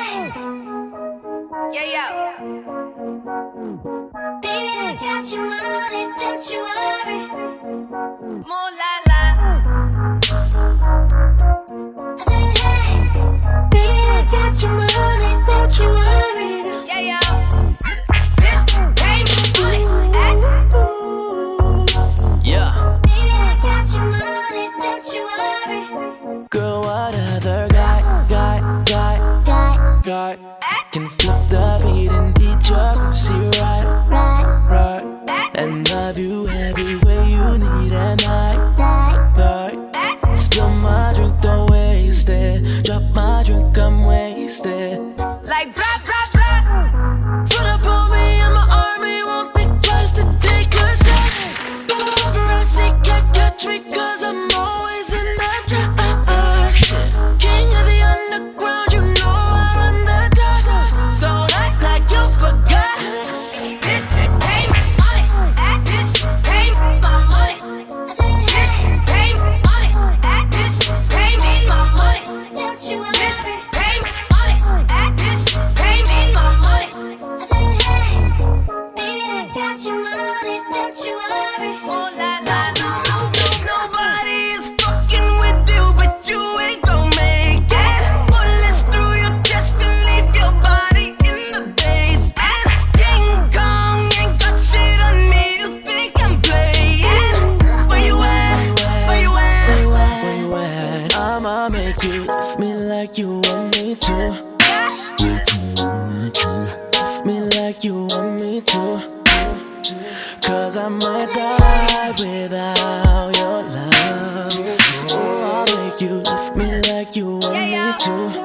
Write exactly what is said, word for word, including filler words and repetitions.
Yeah, yeah. Baby, I got your money, don't you worry. More la la. I said, hey, baby, I got your money, don't you worry. Yeah, yeah. Bitch, pay me money. Yeah. Baby, I got your money, don't you worry. Girl, what other guy, guy, guy, guy, guy can flip the beat and beat your pussy right, right, right, and love you every way you need and I, right. Spill my drink, don't waste it. Drop my drink, I'm wasted. Like bra, bra, bra. Run up on me and my army won't think twice to take a shot. Paparazzi can't catch me cause I'm always in the action. King of the underground, you know I run the dog. Don't act like you forgot. Bitch, pay me money. Bitch, pay me my money. Bitch, pay me money. Bitch, pay me my money. Don't you worry. Pay me money. Bitch, pay me my money. I said, hey, baby, I got your money. Don't you worry. Oh la la. No, no, no, nobody is fucking with you, but you ain't gon' make it. Bullets through your chest and leave your body in the basement. King Kong ain't got shit on me, you think I'm playing? Where you at? Where you at? Where you at? I'ma make you love me like you want me to. Love me like you want me to. Cause I might die without your love. Oh, I'll make you love me like you want Yeah, yeah. me to.